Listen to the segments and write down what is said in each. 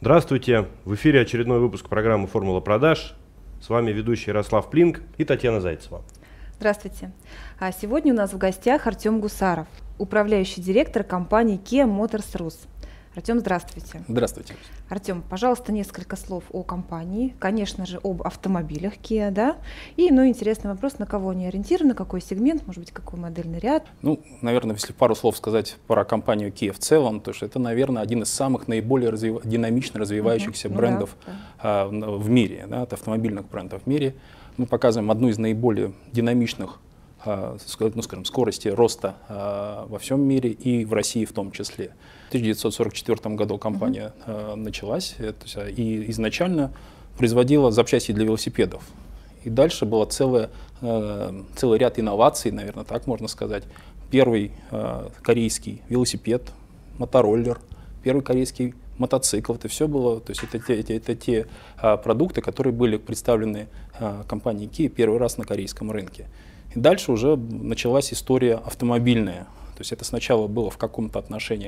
Здравствуйте! В эфире очередной выпуск программы «Формула продаж». С вами ведущий Ярослав Плинк и Татьяна Зайцева. Здравствуйте! Сегодня у нас в гостях Артем Гусаров, управляющий директор компании Kia Motors Rus. Артем, здравствуйте. Здравствуйте. Артем, пожалуйста, несколько слов о компании, конечно же, об автомобилях Kia, да? И, интересный вопрос, на кого они ориентированы, какой сегмент, может быть, какой модельный ряд? Наверное, если пару слов сказать про компанию Kia в целом, то что это, наверное, один из самых наиболее динамично развивающихся брендов в мире, да, от автомобильных брендов в мире. Мы показываем одну из наиболее динамичных скорости роста во всем мире и в России в том числе. В 1944 году компания началась и изначально производила запчасти для велосипедов. И дальше был целый ряд инноваций, наверное, так можно сказать. Первый корейский велосипед, мотороллер, первый корейский мотоцикл. Это все было, то есть это те продукты, которые были представлены компанией Kia первый раз на корейском рынке. И дальше уже началась история автомобильная. То есть это сначала было в каком-то отношении,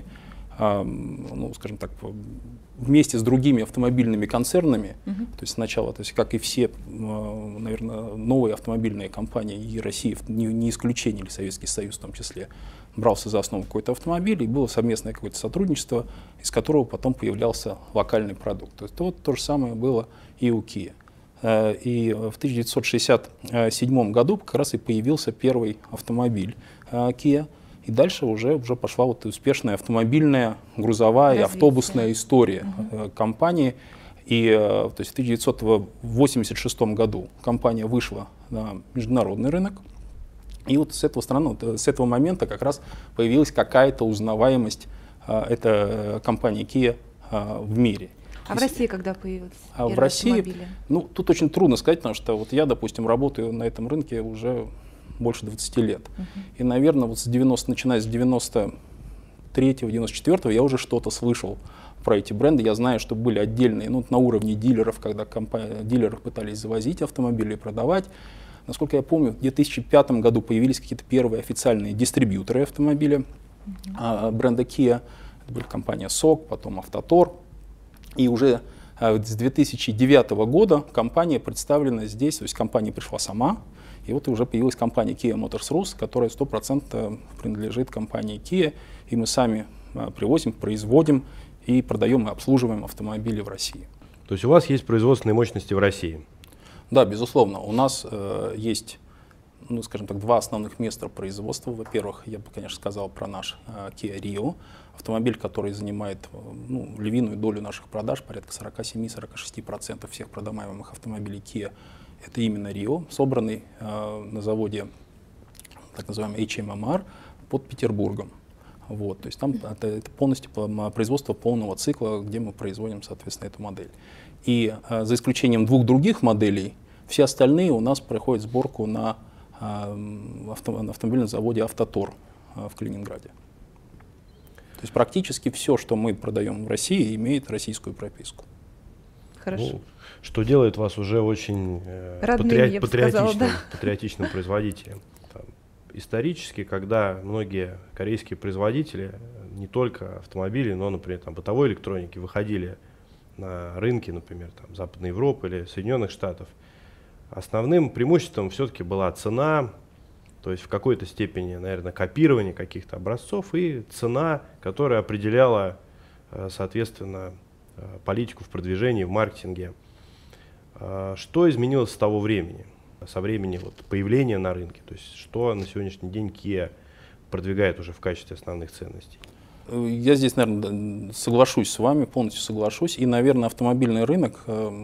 скажем так, вместе с другими автомобильными концернами. То есть сначала, как и все, наверное, новые автомобильные компании, и Россия не исключение, или Советский Союз в том числе, брался за основу какой-то автомобиль, и было совместное какое-то сотрудничество, из которого потом появлялся локальный продукт. То есть то же самое было и у Kia. И в 1967 году как раз и появился первый автомобиль Kia, и дальше уже пошла успешная автомобильная, грузовая и автобусная история компании. И то есть в 1986 году компания вышла на международный рынок, и с этого момента как раз появилась какая-то узнаваемость этой компании Kia в мире. А в России когда появились первые в России, автомобили? Тут очень трудно сказать, потому что я, допустим, работаю на этом рынке уже больше 20 лет. И, наверное, начиная с 93-го, 94-го я уже что-то слышал про эти бренды. Я знаю, что были отдельные, на уровне дилеров, когда дилеры пытались завозить автомобили и продавать. Насколько я помню, в 2005 году появились какие-то первые официальные дистрибьюторы автомобиля бренда Kia. Это были компания СОК, потом Автотор. И уже с 2009 года компания представлена здесь, то есть компания пришла сама, и уже появилась компания Kia Motors Rus, которая 100% принадлежит компании Kia, и мы сами привозим, производим и продаем и обслуживаем автомобили в России. То есть у вас есть производственные мощности в России? Да, безусловно. У нас есть, скажем так, два основных места производства. Во-первых, я бы, конечно, сказал про наш Kia Rio, автомобиль, который занимает львиную долю наших продаж, порядка 47-46% всех продаваемых автомобилей Kia. Это именно Rio, собранный на заводе, так называемый HMMR, под Петербургом. То есть там это полностью производство полного цикла, где мы производим, соответственно, эту модель. И за исключением двух других моделей, все остальные у нас проходят сборку на автомобильном заводе «Автотор» в Калининграде. То есть практически все, что мы продаем в России, имеет российскую прописку. Хорошо. Что делает вас уже очень патриотичным производителем. Исторически, когда многие корейские производители, не только автомобилей, но, например, бытовой электроники, выходили на рынки, например, Западной Европы или Соединенных Штатов, основным преимуществом все-таки была цена, то есть в какой-то степени, наверное, копирование каких-то образцов и цена, которая определяла, соответственно, политику в продвижении, в маркетинге. Что изменилось с того времени, со времени появления на рынке? То есть что на сегодняшний день Kia продвигает уже в качестве основных ценностей? Я здесь, наверное, соглашусь с вами, полностью соглашусь. И, наверное, автомобильный рынок,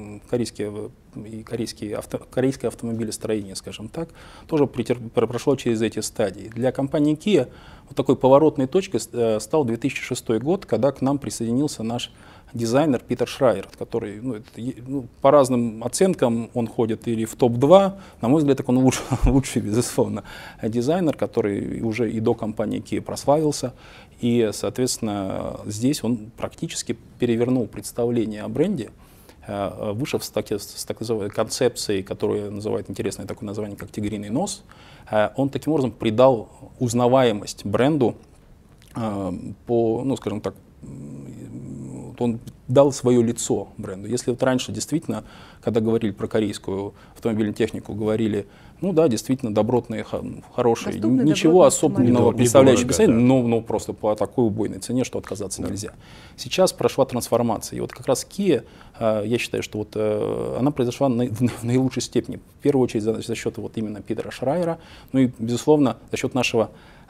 корейское автомобилестроение, скажем так, тоже прошло через эти стадии. Для компании Kia такой поворотной точкой стал 2006 год, когда к нам присоединился наш дизайнер Питер Шрайер, который, по разным оценкам, он ходит или в топ-2, на мой взгляд, он лучший, безусловно, дизайнер, который уже и до компании Kia прославился. И, соответственно, здесь он практически перевернул представление о бренде, вышел с так называемой концепцией, которую называют интересное такое название, как «Тигриный нос». Он таким образом придал узнаваемость бренду по, скажем так, он дал свое лицо бренду. Если вот раньше действительно, когда говорили про корейскую автомобильную технику, говорили, ну да, действительно добротные, хорошие, доступные, ничего особенного представляющие недорого, да. но просто по такой убойной цене, что отказаться нельзя. Сейчас прошла трансформация. И вот как раз Kia, я считаю, что вот она произошла в наилучшей степени. В первую очередь за счет вот именно Питера Шрайера, ну и, безусловно, за счет нашего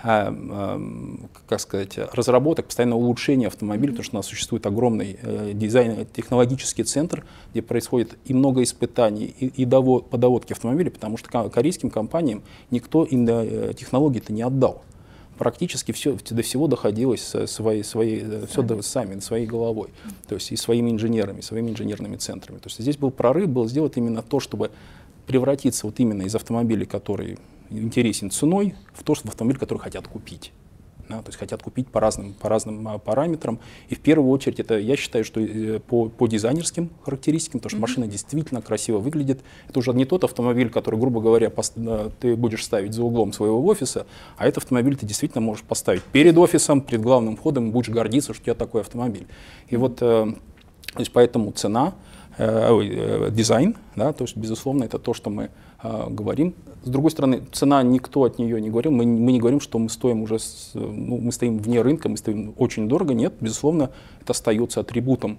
как сказать, разработок, постоянного улучшения автомобиля, потому что у нас существует огромный дизайн-технологический центр, где происходит и много испытаний, и по доводке автомобиля, потому что корейским компаниям никто им технологии-то не отдал. Практически все, до всего доходилось все сами, своей головой, то есть и своими инженерами, своими инженерными центрами. То есть здесь был прорыв, был сделать именно то, чтобы превратиться вот именно из автомобиля, который интересен ценой, в то, что в автомобиль, который хотят купить. Да, то есть хотят купить по разным параметрам. И в первую очередь, это, я считаю, что по дизайнерским характеристикам, потому что машина действительно красиво выглядит. Это уже не тот автомобиль, который, грубо говоря, ты будешь ставить за углом своего офиса, а этот автомобиль ты действительно можешь поставить перед офисом, перед главным входом, и будешь гордиться, что у тебя такой автомобиль. И вот то есть поэтому цена, дизайн, да, то есть, безусловно, это то, что мы говорим. С другой стороны, цена, никто от нее не говорил. Мы не говорим, что мы стоим уже, мы стоим вне рынка, мы стоим очень дорого. Нет, безусловно, это остается атрибутом,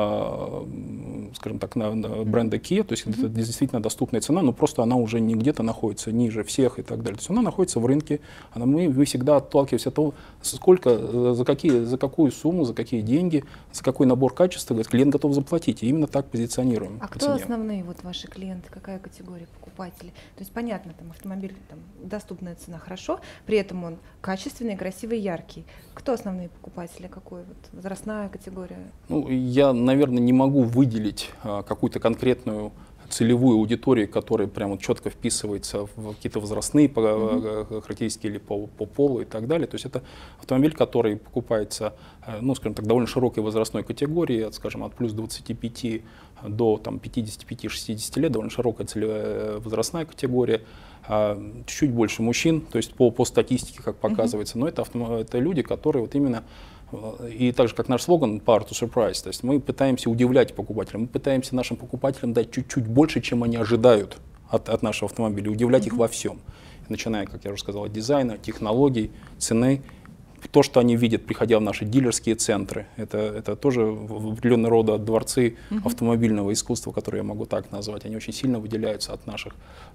скажем так, бренда Kia. То есть это действительно доступная цена, но просто она уже не где-то находится ниже всех и так далее. То есть она находится в рынке. Мы всегда отталкиваемся от того, сколько, за какую сумму, за какие деньги, за какой набор качества клиент готов заплатить. И именно так позиционируем. А кто основные вот ваши клиенты, какая категория покупателей? То есть понятно, там автомобиль, там, доступная цена, хорошо, при этом он качественный, красивый, яркий. Кто основные покупатели, какой вот возрастная категория? Ну, я, наверное, не могу выделить какую-то конкретную целевую аудиторию, которая прямо четко вписывается в какие-то возрастные характеристики или по полу и так далее. То есть это автомобиль, который покупается, ну, скажем так, довольно широкой возрастной категории, скажем, от плюс 25 до 55-60 лет, довольно широкая целевая возрастная категория. Чуть-чуть больше мужчин, то есть по статистике, как показывается, но это люди, которые вот именно, и так же, как наш слоган Power to Surprise, то есть мы пытаемся удивлять покупателям, мы пытаемся нашим покупателям дать чуть-чуть больше, чем они ожидают от нашего автомобиля, удивлять их во всем, начиная, как я уже сказал, от дизайна, технологий, цены. То, что они видят, приходя в наши дилерские центры, это тоже определенного рода дворцы автомобильного искусства, которые я могу так назвать, они очень сильно выделяются от наших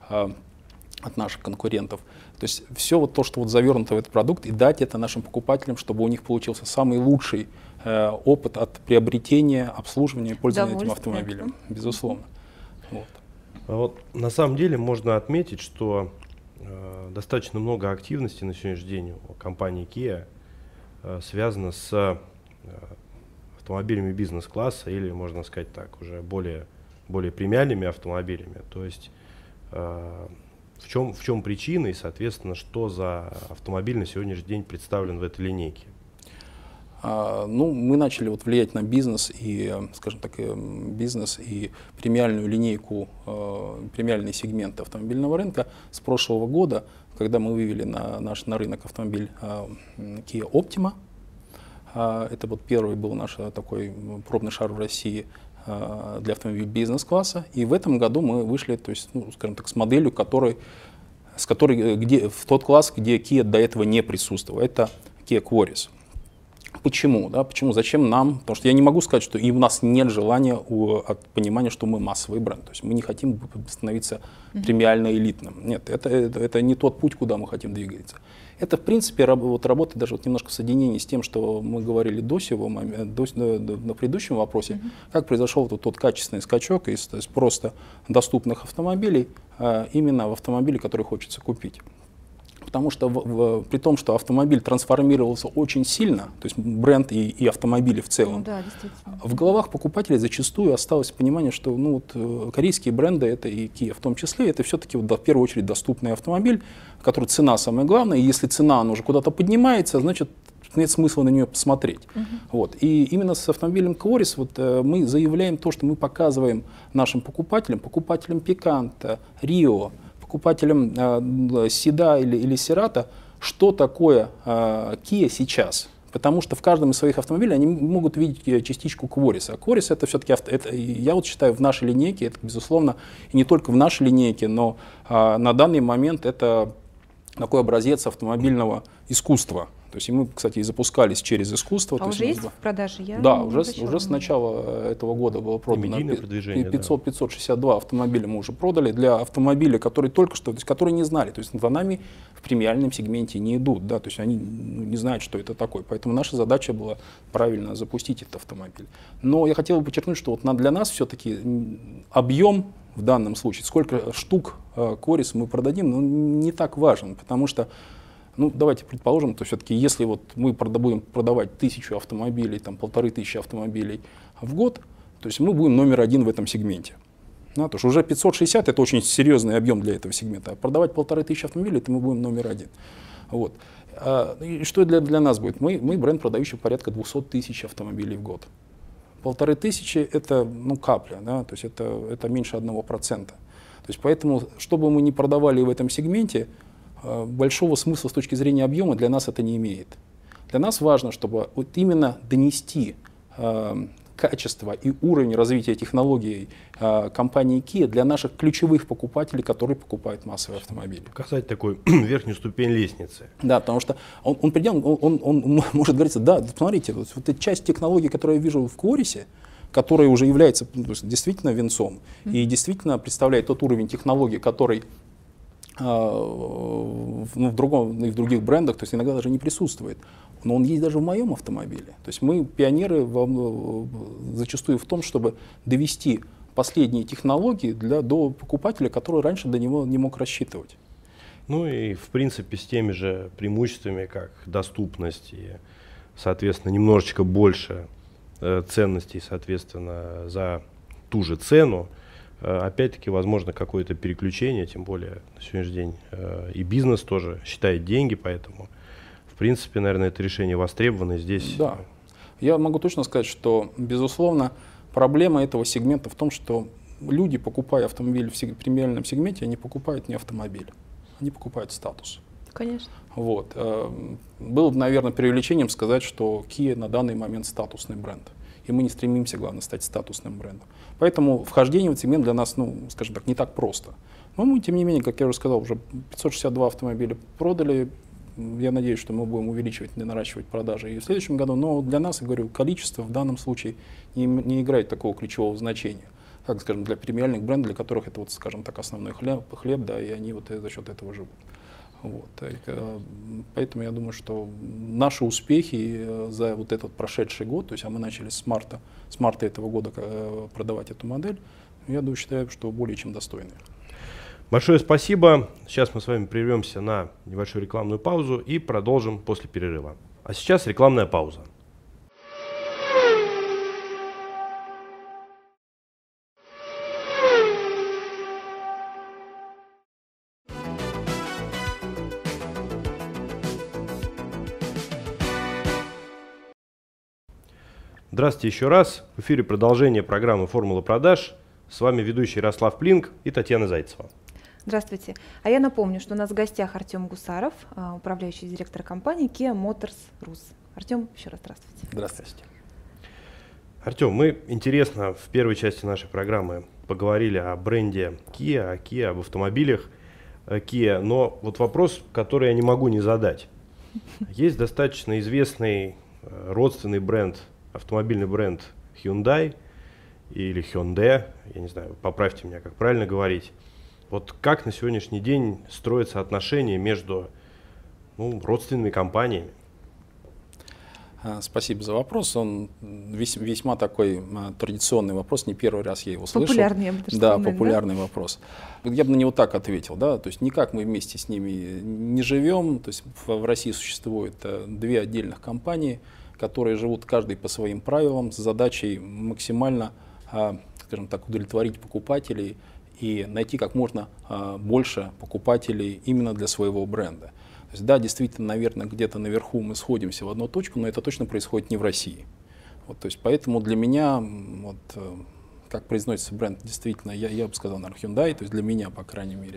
конкурентов. То есть все вот то, что вот завернуто в этот продукт, и дать это нашим покупателям, чтобы у них получился самый лучший опыт от приобретения, обслуживания и пользования этим автомобилем. Безусловно. Вот, на самом деле можно отметить, что достаточно много активности на сегодняшний день у компании Kia связано с автомобилями бизнес-класса или, можно сказать так, уже более премиальными автомобилями. То есть в чем причина и, соответственно, что за автомобиль на сегодняшний день представлен в этой линейке? Ну, мы начали вот влиять на бизнес и, скажем так, бизнес и премиальную линейку, премиальный сегмент автомобильного рынка с прошлого года, когда мы вывели на рынок автомобиль Kia Optima. Это вот первый был наш такой пробный шар в России для автомобилей бизнес-класса. И в этом году мы вышли, то есть, ну, скажем так, с моделью, в тот класс, где Kia до этого не присутствовал. Это Kia Quaris. Почему? Да? Почему? Зачем нам? Потому что я не могу сказать, что и у нас нет желания от понимания, что мы массовый бренд. То есть мы не хотим становиться премиально-элитным. Нет, это не тот путь, куда мы хотим двигаться. Это, в принципе, работает даже немножко в соединении с тем, что мы говорили на предыдущем вопросе, как произошел тот качественный скачок из просто доступных автомобилей именно в автомобили, которые хочется купить. Потому что при том, что автомобиль трансформировался очень сильно, то есть бренд и автомобили в целом, да, в головах покупателей зачастую осталось понимание, что корейские бренды, это и Kia в том числе, это все-таки в первую очередь доступный автомобиль, который цена самое главное, и если цена она уже куда-то поднимается, значит нет смысла на нее посмотреть. Вот. И именно с автомобилем Quaris мы заявляем то, что мы показываем нашим покупателям Picanto, Rio, покупателям Седа или Серата, что такое Kia сейчас. Потому что в каждом из своих автомобилей они могут видеть частичку Quaris. А Quaris это все-таки, я вот считаю, в нашей линейке, это, безусловно, и не только в нашей линейке, но на данный момент это такой образец автомобильного искусства. То есть мы, кстати, и запускались через искусство. А уже есть в продаже? Да, уже с начала этого года было продано 562 автомобиля мы уже продали для автомобилей, которые только что, то есть которые не знали, то есть за нами в премиальном сегменте не идут, да, то есть они не знают, что это такое. Поэтому наша задача была правильно запустить этот автомобиль. Но я хотел бы подчеркнуть, что вот для нас все-таки объем в данном случае, сколько штук Quaris мы продадим, не так важен, потому что давайте предположим, то все-таки если вот мы будем продавать 1000 автомобилей, там 1500 автомобилей в год, то есть мы будем номер один в этом сегменте. Потому что уже 560 это очень серьезный объем для этого сегмента, а продавать 1500 автомобилей, это мы будем номер один. Вот. И что для нас будет? Мы бренд, продающий порядка 200 тысяч автомобилей в год. 1500 это капля, да? То есть это меньше 1%. То есть поэтому, что бы мы ни продавали в этом сегменте, большого смысла с точки зрения объема для нас это не имеет. Для нас важно, чтобы вот именно донести качество и уровень развития технологий компании Kia для наших ключевых покупателей, которые покупают массовые автомобили. Показать такую верхнюю ступень лестницы. Да, потому что он придет, он может говорить, да, смотрите, вот эта часть технологий, которую я вижу в Quaris, которая уже является действительно венцом и действительно представляет тот уровень технологий, который в других брендах, то есть иногда даже не присутствует. Но он есть даже в моем автомобиле. То есть мы пионеры зачастую в том, чтобы довести последние технологии до покупателя, который раньше до него не мог рассчитывать. Ну и в принципе с теми же преимуществами, как доступность и, соответственно, немножечко больше ценностей, соответственно, за ту же цену. Опять-таки, возможно, какое-то переключение, тем более на сегодняшний день и бизнес тоже считает деньги, поэтому, в принципе, наверное, это решение востребовано здесь. Да, я могу точно сказать, что, безусловно, проблема этого сегмента в том, что люди, покупая автомобиль в премиальном сегменте, они покупают не автомобиль, они покупают статус. Конечно. Вот. Было бы, наверное, преувеличением сказать, что Kia на данный момент статусный бренд. И мы не стремимся, главное, стать статусным брендом. Поэтому вхождение в этот сегмент для нас, скажем так, не так просто. Но мы, тем не менее, как я уже сказал, уже 562 автомобиля продали. Я надеюсь, что мы будем увеличивать и наращивать продажи и в следующем году. Но для нас, я говорю, количество в данном случае не играет такого ключевого значения. Как, скажем, для премиальных брендов, для которых это, вот, скажем так, основной хлеб, да, и они вот за счет этого живут. Вот. Поэтому я думаю, что наши успехи за вот этот прошедший год, то есть мы начали с марта этого года продавать эту модель, я считаю, что более чем достойные. Большое спасибо. Сейчас мы с вами прервемся на небольшую рекламную паузу и продолжим после перерыва. А сейчас рекламная пауза. Здравствуйте еще раз. В эфире продолжение программы «Формула продаж». С вами ведущий Ярослав Плинк и Татьяна Зайцева. Здравствуйте. А я напомню, что у нас в гостях Артем Гусаров, управляющий директор компании Kia Motors Rus. Артем, еще раз здравствуйте. Здравствуйте. Артем, мы интересно в первой части нашей программы поговорили о бренде Kia, об автомобилях Kia, но вот вопрос, который я не могу не задать. Есть достаточно известный родственный бренд, автомобильный бренд Hyundai или Hyundai, я не знаю, поправьте меня, как правильно говорить. Вот как на сегодняшний день строятся отношения между родственными компаниями? Спасибо за вопрос. Он весьма такой традиционный вопрос. Не первый раз я его слышу. Популярный, я бы даже сказала, популярный вопрос. Я бы на него так ответил. Да? То есть никак мы вместе с ними не живем. То есть в России существует две отдельных компании, которые живут каждый по своим правилам с задачей максимально, скажем так, удовлетворить покупателей и найти как можно больше покупателей именно для своего бренда. То есть, да, действительно, наверное, где-то наверху мы сходимся в одну точку, но это точно происходит не в России. Вот, то есть, поэтому для меня, как произносится бренд, действительно, я бы сказал, наверное, Hyundai, то есть для меня, по крайней мере,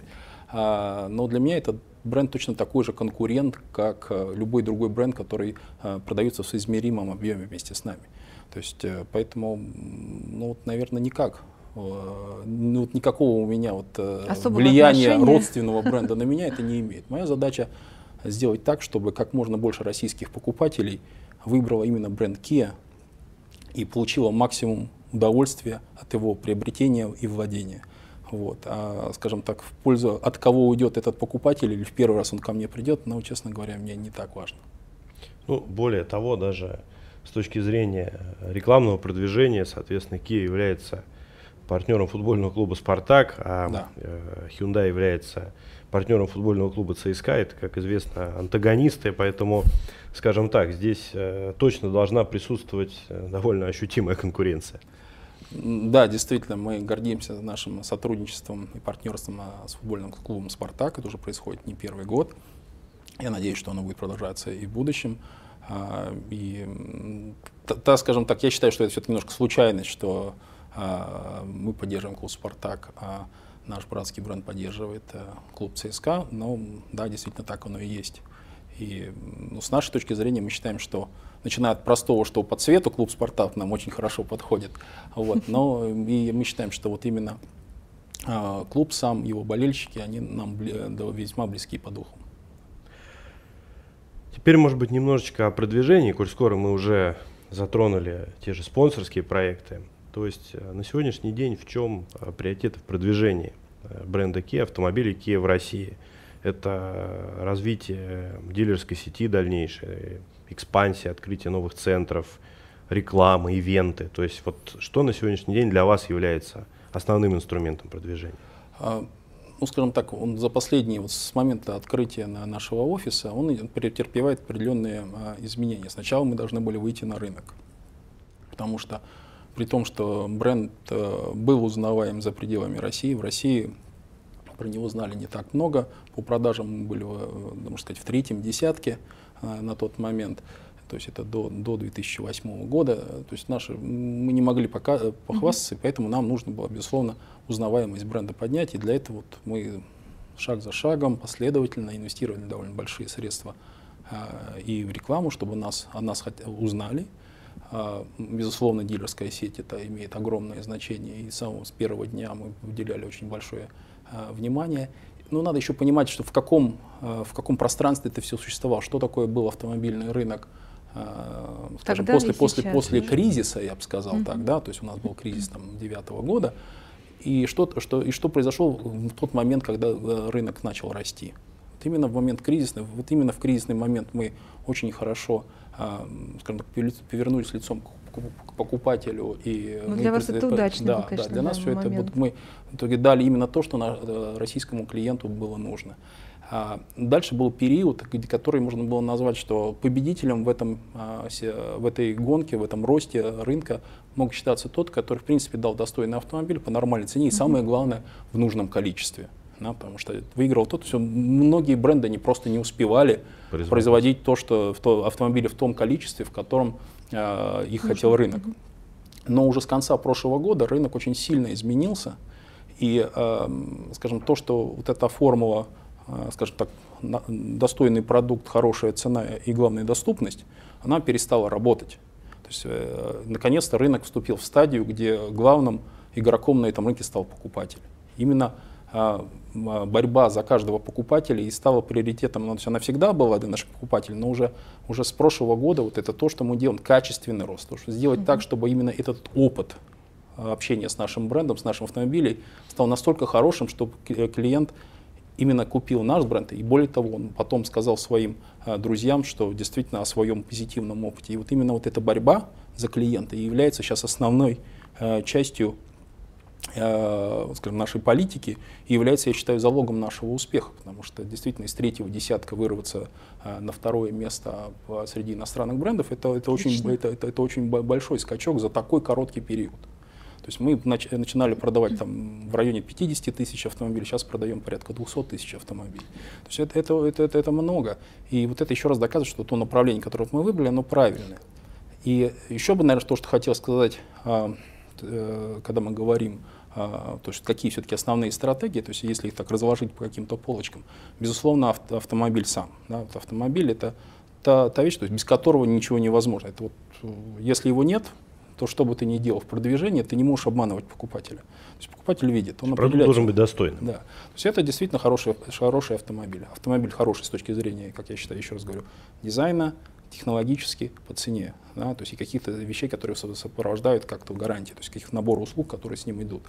Но для меня этот бренд точно такой же конкурент, как любой другой бренд, который продается в соизмеримом объеме вместе с нами. То есть, поэтому, ну, вот, наверное, никак. Ну, вот никакого у меня вот влияния родственного бренда на меня это не имеет. Моя задача сделать так, чтобы как можно больше российских покупателей выбрало именно бренд Kia и получило максимум удовольствия от его приобретения и владения. Вот. А, скажем так, в пользу от кого уйдет этот покупатель или в первый раз он ко мне придет, ну, честно говоря, мне не так важно. Ну, более того, даже с точки зрения рекламного продвижения, соответственно, Kia является партнером футбольного клуба «Спартак», а да. Hyundai является партнером футбольного клуба ЦСКА. Это, как известно, антагонисты, поэтому, скажем так, здесь точно должна присутствовать довольно ощутимая конкуренция. Да, действительно, мы гордимся нашим сотрудничеством и партнерством с футбольным клубом «Спартак». Это уже происходит не первый год. Я надеюсь, что оно будет продолжаться и в будущем. И, скажем так, я считаю, что это все-таки немножко случайность, что мы поддерживаем клуб «Спартак», а наш братский бренд поддерживает клуб ЦСКА. Но да, действительно так оно и есть. И ну, с нашей точки зрения мы считаем, что начиная от простого, что по цвету клуб «Спартак» нам очень хорошо подходит. Вот, но и мы считаем, что вот именно клуб сам, его болельщики, они нам весьма близки по духу. Теперь, может быть, немножечко о продвижении, коль скоро мы уже затронули те же спонсорские проекты. То есть на сегодняшний день в чем приоритеты в продвижении бренда Kia, автомобилей Kia в России? Это развитие дилерской сети дальнейшее, экспансия, открытие новых центров, реклама, ивенты. То есть вот что на сегодняшний день для вас является основным инструментом продвижения? Ну, скажем так, он за последние, вот с момента открытия нашего офиса, он претерпевает определенные изменения. Сначала мы должны были выйти на рынок, потому что при том, что бренд был узнаваем за пределами России, в России про него знали не так много. По продажам мы были, можно сказать, в третьем десятке на тот момент. То есть это до 2008 года. То есть мы не могли похвастаться, и поэтому нам нужно было, безусловно, узнаваемость бренда поднять. И для этого вот мы шаг за шагом последовательно инвестировали довольно большие средства и в рекламу, чтобы о нас узнали. Безусловно, дилерская сеть это имеет огромное значение, и с первого дня мы уделяли очень большое внимание. Но надо еще понимать, что в каком пространстве это все существовало, что такое был автомобильный рынок, скажем, после кризиса, я бы сказал так, да, то есть у нас был кризис 2009 года, и что произошло в тот момент, когда рынок начал расти. Вот именно в момент кризисный, вот именно в кризисный момент мы очень хорошо, скажем так, повернулись лицом к покупателю. И для вас это удачно, да, конечно, для нас все это мы в итоге дали именно то, что российскому клиенту было нужно. Дальше был период, который можно было назвать, что победителем в этой гонке, в этом росте рынка мог считаться тот, который в принципе дал достойный автомобиль по нормальной цене и самое главное в нужном количестве. Да, потому что выиграл тот, все, многие бренды они просто не успевали производить автомобили в том количестве, в котором их хотел рынок. Но уже с конца прошлого года рынок очень сильно изменился, и, скажем, то, что вот эта формула, скажем так, достойный продукт, хорошая цена и, главная, доступность, она перестала работать. То есть, наконец-то рынок вступил в стадию, где главным игроком на этом рынке стал покупатель. Именно борьба за каждого покупателя и стала приоритетом, она всегда была для наших покупателей, но уже с прошлого года вот это то, что мы делаем, качественный рост, то, что сделать так, чтобы именно этот опыт общения с нашим брендом, с нашим автомобилем стал настолько хорошим, чтобы клиент именно купил наш бренд, и более того, он потом сказал своим друзьям, что действительно о своем позитивном опыте. И вот именно вот эта борьба за клиента является сейчас основной частью, скажем, нашей политики и является, я считаю, залогом нашего успеха, потому что действительно из третьего десятка вырваться на второе место среди иностранных брендов это очень большой скачок за такой короткий период. То есть мы начинали продавать в районе 50 тысяч автомобилей, сейчас продаем порядка 200 тысяч автомобилей. То есть это много. И вот это еще раз доказывает, что то направление, которое мы выбрали, оно правильное. И еще бы, наверное, то, что хотел сказать, когда мы говорим то есть какие все-таки основные стратегии, то есть если их так разложить по каким-то полочкам, безусловно, автомобиль сам. Да, вот автомобиль — это та вещь, то есть без которого ничего невозможно. Это вот, если его нет, то что бы ты ни делал в продвижении, ты не можешь обманывать покупателя. То есть покупатель видит, он продукт должен быть достойным. Да. То есть это действительно хороший автомобиль. Автомобиль хороший с точки зрения, как я считаю, еще раз говорю, дизайна, технологически, по цене. Да, то есть и каких-то вещей, которые сопровождают как-то гарантии, то есть каких-то набора услуг, которые с ним идут.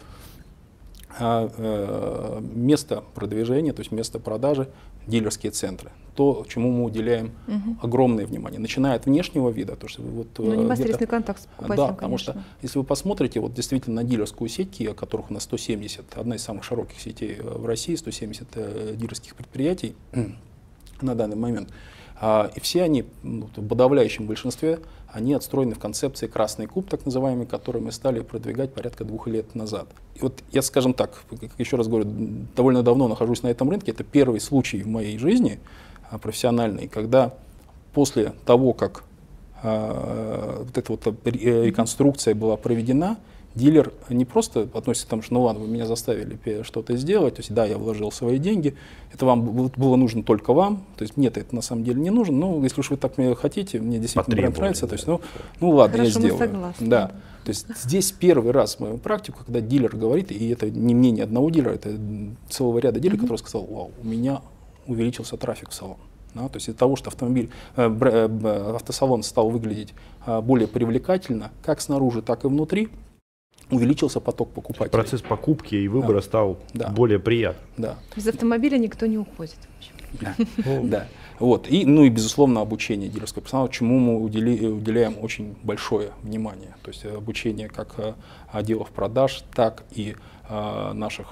Место продвижения, то есть место продажи, дилерские центры. То, чему мы уделяем огромное внимание. Начиная от внешнего вида. То, что вот, непосредственный контакт с покупателем, да, потому что если вы посмотрите вот действительно на дилерскую сеть Kia, которых у нас 170, одна из самых широких сетей в России, 170 дилерских предприятий на данный момент, и все они, в подавляющем большинстве, они отстроены в концепции «Красный куб», так называемый, который мы стали продвигать порядка 2 лет назад. И вот я, скажем так, еще раз говорю, довольно давно нахожусь на этом рынке. Это первый случай в моей жизни профессиональной, когда после того, как вот эта вот реконструкция была проведена, дилер не просто относится к тому, что ну ладно, вы меня заставили что-то сделать, то есть да, я вложил свои деньги, это вам было нужно только вам, то есть нет, это на самом деле не нужно, но если уж вы так мне хотите, мне действительно бренд нравится, то есть ну ладно, хорошо, я сделаю. мы согласны. Да. То есть здесь первый раз в мою практику, когда дилер говорит, и это не мнение одного дилера, это целого ряда дилеров, который сказал: вау, у меня увеличился трафик в салон. Да, то есть из-за того, что автосалон стал выглядеть более привлекательно, как снаружи, так и внутри, увеличился поток покупателей. Процесс покупки и выбора стал более приятным. Да. Без автомобиля никто не уходит. Да. Вот. И, безусловно, обучение дилерского персонала, чему мы уделяем очень большое внимание. То есть обучение как отделов продаж, так и наших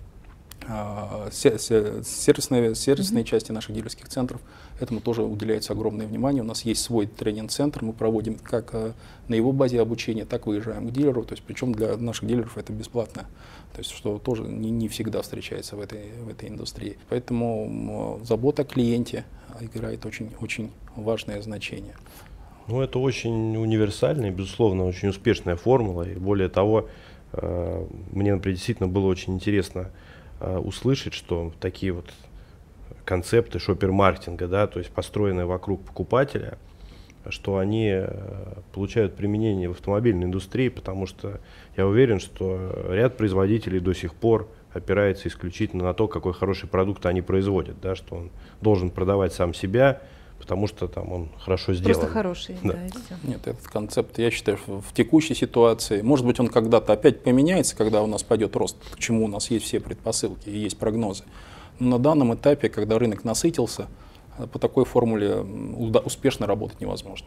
сервисной части наших дилерских центров. Этому тоже уделяется огромное внимание. У нас есть свой тренинг-центр, мы проводим как на его базе обучения, так выезжаем к дилеру, то есть причем для наших дилеров это бесплатно, то есть что тоже не всегда встречается в этой индустрии. Поэтому забота о клиенте играет очень важное значение. Ну, это очень универсальная, безусловно, очень успешная формула, и более того, мне, например, действительно было очень интересно услышать, что такие вот концепты шоппер-маркетинга, да, то есть построенные вокруг покупателя, что они получают применение в автомобильной индустрии, потому что я уверен, что ряд производителей до сих пор опирается исключительно на то, какой хороший продукт они производят, да, что он должен продавать сам себя, потому что там он хорошо сделан. Просто хороший, да, и все. Нет, этот концепт, я считаю, в текущей ситуации, может быть, он когда-то опять поменяется, когда у нас пойдет рост, к чему у нас есть все предпосылки и есть прогнозы. Но на данном этапе, когда рынок насытился, по такой формуле успешно работать невозможно.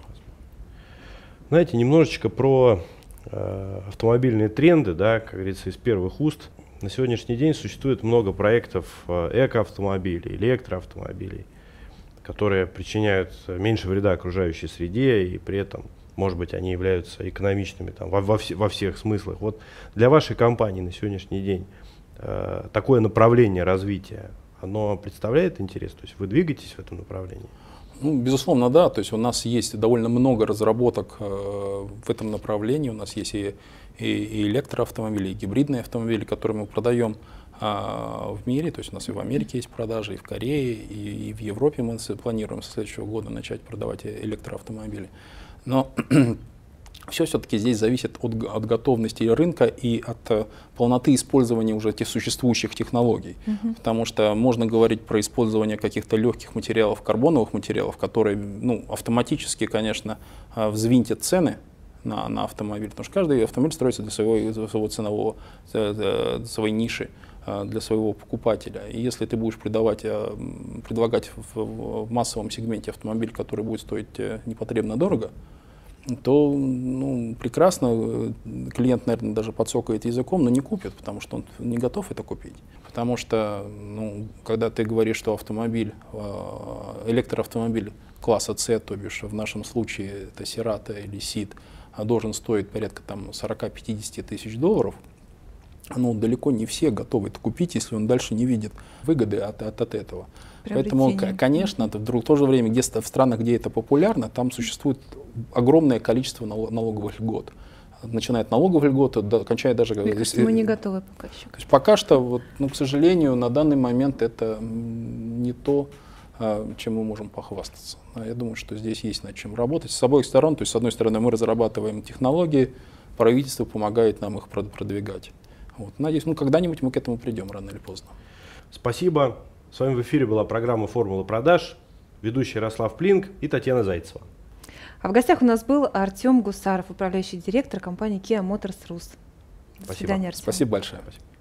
Знаете, немножечко про автомобильные тренды, да, как говорится, из первых уст. На сегодняшний день существует много проектов экоавтомобилей, электроавтомобилей, которые причиняют меньше вреда окружающей среде, и при этом, может быть, они являются экономичными там, во всех смыслах. Вот для вашей компании на сегодняшний день такое направление развития, оно представляет интерес? То есть вы двигаетесь в этом направлении? Ну, безусловно, да. То есть у нас есть довольно много разработок в этом направлении. У нас есть и электроавтомобили, и гибридные автомобили, которые мы продаем в мире. То есть у нас и в Америке есть продажи, и в Корее, и в Европе мы планируем со следующего года начать продавать электроавтомобили. Но все-таки здесь зависит от готовности рынка и от полноты использования уже тех существующих технологий. Потому что можно говорить про использование каких-то легких материалов, карбоновых материалов, которые автоматически, конечно, взвинтят цены на автомобиль. Потому что каждый автомобиль строится для своего ценового, своей ниши, для своего покупателя. И если ты будешь предлагать в массовом сегменте автомобиль, который будет стоить непотребно дорого, то прекрасно, клиент, наверное, даже подсокает языком, но не купит, потому что он не готов это купить. Потому что, когда ты говоришь, что электроавтомобиль класса C, то бишь в нашем случае это Cerato или Ceed, должен стоить порядка 40-50 тысяч долларов, далеко не все готовы это купить, если он дальше не видит выгоды от этого. Поэтому, конечно, в то же время, в странах, где это популярно, там существует огромное количество налоговых льгот. начиная от налоговой льготы, кончая даже... Мне кажется, мы не готовы пока еще. То есть пока что, вот, ну, к сожалению, на данный момент это не то, чем мы можем похвастаться. Я думаю, что здесь есть над чем работать с обоих сторон. То есть, с одной стороны, мы разрабатываем технологии, правительство помогает нам их продвигать. Вот. Надеюсь, ну, когда-нибудь мы к этому придем, рано или поздно. Спасибо. С вами в эфире была программа «Формула продаж», ведущий Ярослав Плинк и Татьяна Зайцева. А в гостях у нас был Артем Гусаров, управляющий директор компании Kia Motors Rus. До свидания, Артем. Спасибо большое.